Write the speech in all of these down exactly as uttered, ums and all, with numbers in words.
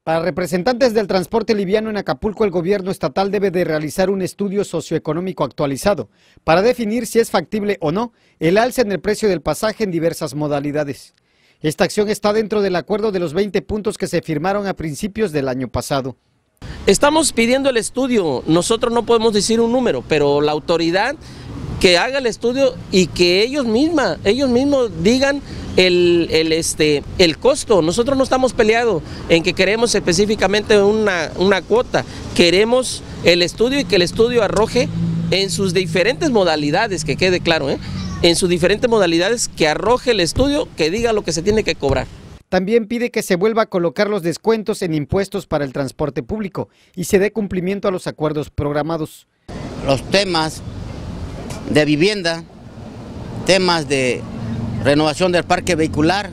Para representantes del transporte liviano en Acapulco, el gobierno estatal debe de realizar un estudio socioeconómico actualizado para definir si es factible o no el alza en el precio del pasaje en diversas modalidades. Esta acción está dentro del acuerdo de los veinte puntos que se firmaron a principios del año pasado. Estamos pidiendo el estudio, nosotros no podemos decir un número, pero la autoridad que haga el estudio y que ellos misma, ellos mismos digan el, el, este, el costo. Nosotros no estamos peleados en que queremos específicamente una, una cuota, queremos el estudio y que el estudio arroje en sus diferentes modalidades, que quede claro, ¿eh? en sus diferentes modalidades, que arroje el estudio, que diga lo que se tiene que cobrar. También pide que se vuelva a colocar los descuentos en impuestos para el transporte público y se dé cumplimiento a los acuerdos programados. Los temas de vivienda, temas de renovación del parque vehicular,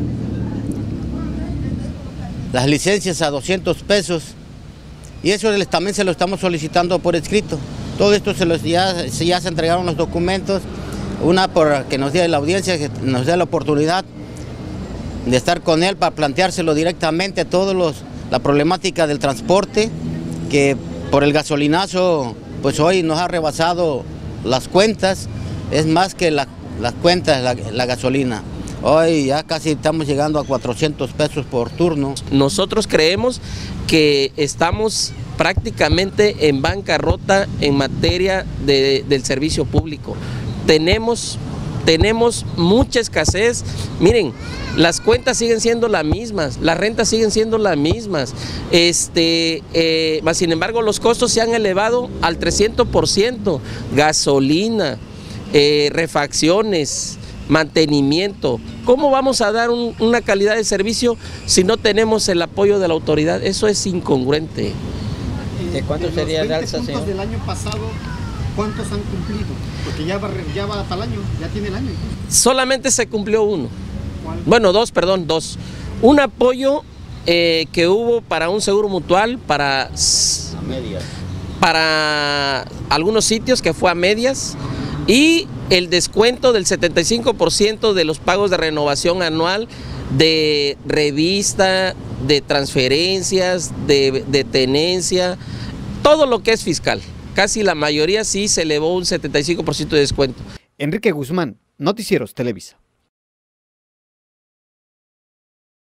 las licencias a doscientos pesos, y eso también se lo estamos solicitando por escrito. Todo esto se los, ya, ya se entregaron los documentos, una por que nos dé la audiencia, que nos dé la oportunidad de estar con él para planteárselo directamente a todos los, la problemática del transporte, que por el gasolinazo pues hoy nos ha rebasado las cuentas, es más que la, las cuentas, la, la gasolina. Hoy ya casi estamos llegando a cuatrocientos pesos por turno. Nosotros creemos que estamos prácticamente en bancarrota en materia de, del servicio público. Tenemos, tenemos mucha escasez. Miren, las cuentas siguen siendo las mismas, las rentas siguen siendo las mismas, este, eh, más sin embargo los costos se han elevado al trescientos por ciento, gasolina, eh, refacciones, mantenimiento. ¿Cómo vamos a dar un, una calidad de servicio si no tenemos el apoyo de la autoridad? Eso es incongruente. ¿De cuánto sería el alza, señor? Del año pasado, ¿cuántos han cumplido? Porque ya va, ya va hasta el año, ya tiene el año. Solamente se cumplió uno. ¿Cuál? Bueno, dos, perdón, dos. Un apoyo eh, que hubo para un seguro mutual, para, A medias. para algunos sitios que fue a medias, y el descuento del setenta y cinco por ciento de los pagos de renovación anual de revista, de transferencias, de, de tenencia, todo lo que es fiscal. Casi la mayoría sí se elevó un setenta y cinco por ciento de descuento. Enrique Guzmán, Noticieros Televisa.